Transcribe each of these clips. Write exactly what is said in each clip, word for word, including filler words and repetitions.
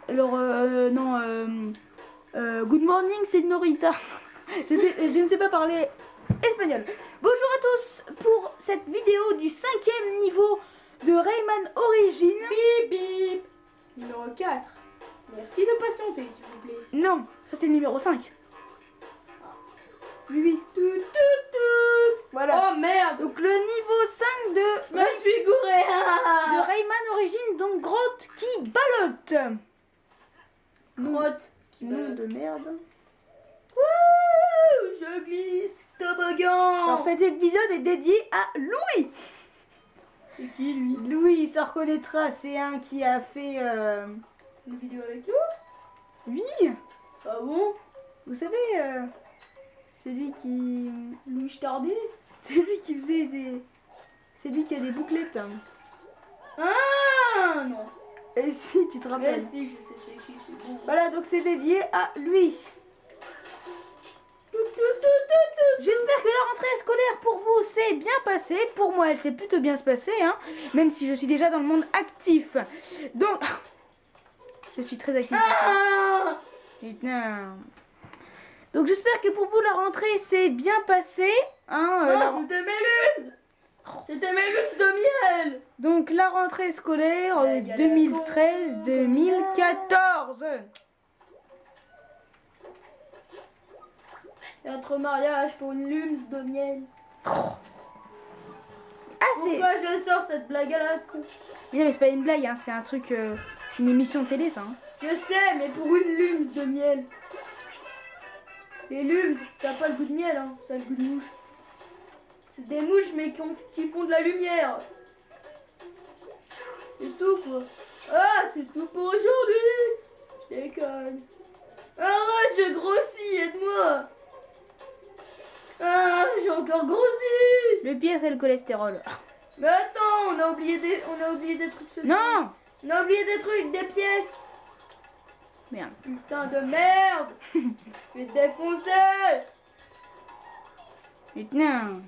alors euh, non, euh, euh, good morning, señorita. je, sais, je ne sais pas parler espagnol. Bonjour à tous pour cette vidéo du cinquième niveau de Rayman Origins. Bip bip. Numéro quatre. Merci de patienter, s'il vous plaît. Non, ça c'est le numéro cinq. Oui, oui. Tout, tout, tout. Voilà. Oh merde. Donc le niveau cinq de, Je me suis gouré. de Rayman Origins, donc grotte qui ballotte. Grotte. Qui Nom ballotte. de merde. Wouh, je glisse, toboggan. Alors cet épisode est dédié à Louis. C'est qui lui? Louis, il se reconnaîtra, c'est un qui a fait... Euh... Une vidéo avec nous? Oui, Ah bon? vous savez, euh, celui qui... Louis Starbé? Celui qui faisait des... Celui qui a des bouclettes. Hein. Ah non. Et si, tu te Mais rappelles. si, je sais c'est qui, c'est bon. Voilà, donc c'est dédié à lui. Tout, tout, tout, tout, tout. J'espère que la rentrée scolaire pour vous s'est bien passée. Pour moi, elle s'est plutôt bien se passer, hein, même si je suis déjà dans le monde actif. Donc, je suis très active. Ah Putain. Donc j'espère que pour vous la rentrée s'est bien passée. Hein, euh, la... Non, c'était mes lunes. C'était mes lunes de miel. Donc la rentrée scolaire La galère. deux mille treize deux mille quatorze. Et entre mariage pour une lums de miel. Ah c'est... Pourquoi je sors cette blague à la con? Mais non, mais c'est pas une blague, hein, c'est un truc... Euh... C'est une émission télé ça. Hein. Je sais, mais pour une lums de miel. Les lums, ça n'a pas le goût de miel, hein, ça a le goût de mouche. C'est des mouches, mais qui, ont- qui font de la lumière. C'est tout, quoi. Ah, c'est tout pour aujourd'hui. Je déconne. Arrête, je grossis, aide-moi. Ah, j'ai encore grossi. Le pire c'est le cholestérol. Mais attends, on a oublié des, on a oublié des trucs. ce Non. truc. On a oublié des trucs, des pièces. Merde. Putain de merde. Je vais te défoncer. Putain.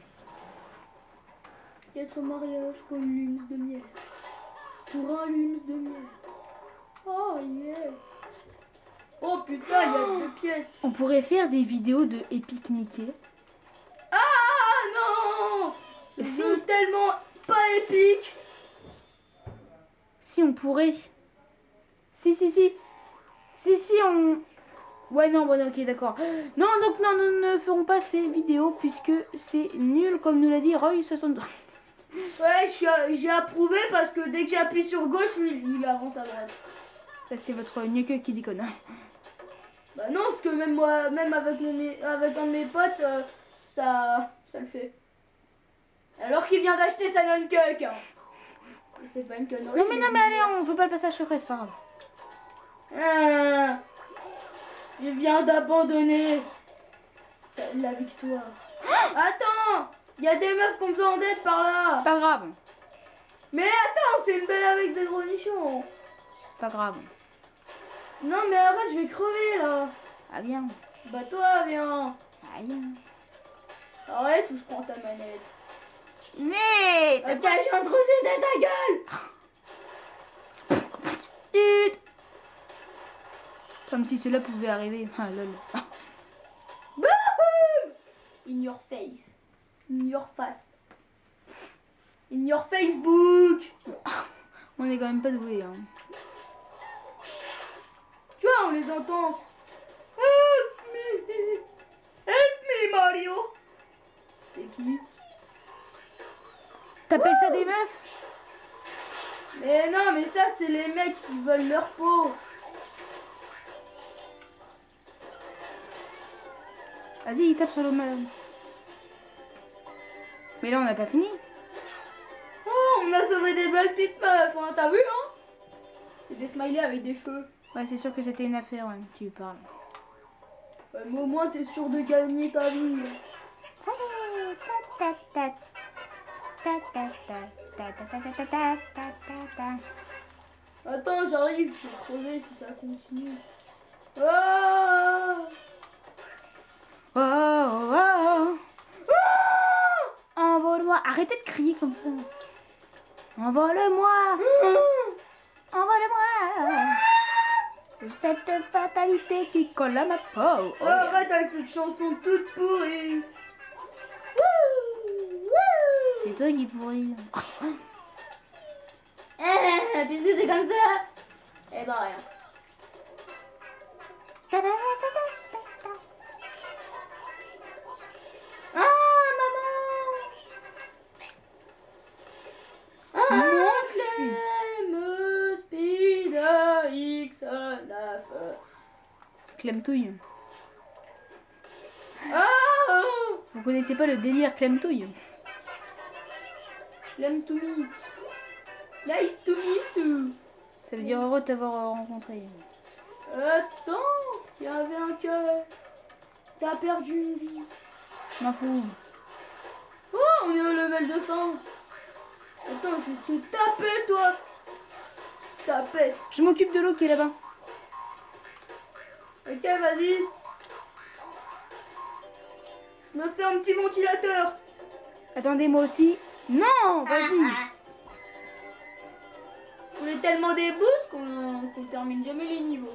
Quatre mariages pour une lums de miel. Pour un lums de miel. Oh yeah. Oh putain, il y a deux pièces. On pourrait faire des vidéos de Epic Mickey. Ah non. Si. C'est tellement pas épique. Si on pourrait. Si si si. Si si on... Ouais non bon ok d'accord. Non donc non nous ne ferons pas ces vidéos puisque c'est nul comme nous l'a dit Roy soixante-deux. Ouais, je suis à- j'ai approuvé parce que dès que j'appuie sur gauche, il, il avance à droite. Ça c'est votre gneuque qui déconne. Bah non, parce que même moi, même avec, mon, avec un de mes potes, euh, ça, ça le fait. Alors qu'il vient d'acheter sa non-cuck. Hein. C'est pas une connerie. Non mais non mais allez on veut pas le passage secret c'est pas grave. Ah, il vient d'abandonner la victoire. Attends, il y a des meufs qui ont besoin d'aide par là. Pas grave. Mais attends, c'est une belle avec des gros nichons. Pas grave. Non mais arrête, je vais crever là. Ah bien. Bah toi, viens. Ah bien. Arrête ou je prends ta manette. Mais Ok, je viens de rejeter ta gueule. Tut. Comme si cela pouvait arriver. Ah lol. Boum! In your face. In your face. In your Facebook. On est quand même pas doué hein. Tu vois, on les entend. Help me. Help me, Mario. C'est qui? T'appelles ça des meufs? Mais non, mais ça, c'est les mecs qui veulent leur peau. Vas-y tape sur le mal. Mais là on n'a pas fini. Oh, on a sauvé des belles petites meufs, hein, t'as vu, hein? C'est des smileys avec des cheveux. Ouais c'est sûr que c'était une affaire ouais. Tu parles. Ouais, mais au moins, t'es sûr de gagner ta vie. Attends, j'arrive, je vais crever si ça continue. Ah! Oh, oh, oh. Ah! Envole-moi. Arrêtez de crier comme ça. Envole-moi. Envole-moi. cette fatalité qui colle à ma peau. Oh, arrête avec cette chanson toute pourrie. C'est toi qui pourris. Eh, puisque c'est comme ça, eh ben rien. Ah, maman. Ah, Clem Speed X neuf. Clem-touille. Oh, Vous connaissez pas le délire Clem-touille? Clem to me. Nice to meet you. Ça veut dire heureux de t'avoir rencontré. Attends, il y avait un cœur. T'as perdu une vie. M'en fous. Oh, on est au level de fin. Attends, je vais te taper, toi. Tapette. Je m'occupe de l'eau qui est là-bas. Ok, vas-y. Je me fais un petit ventilateur. Attendez, moi aussi. Non, vas-y. On est tellement des boosts qu'on qu'on termine jamais les niveaux.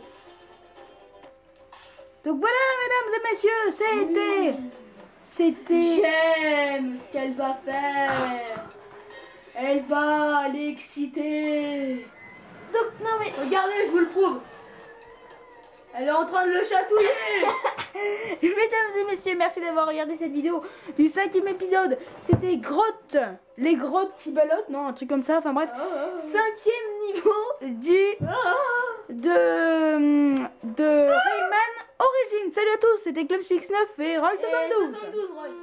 Donc voilà, mesdames et messieurs, c'était... Mmh. C'était... J'aime ce qu'elle va faire. Elle va l'exciter. Donc, non mais... Regardez, je vous le prouve. Elle est en train de le chatouiller. Mesdames et messieurs, merci d'avoir regardé cette vidéo du cinquième épisode. C'était Grotte, les grottes qui ballottent, non, un truc comme ça, enfin bref. Oh, oh, oh. Cinquième niveau du... Oh, de... de Rayman Origins. Salut à tous, c'était Club Spix neuf et Roy Et soixante-douze. soixante-douze, Roy.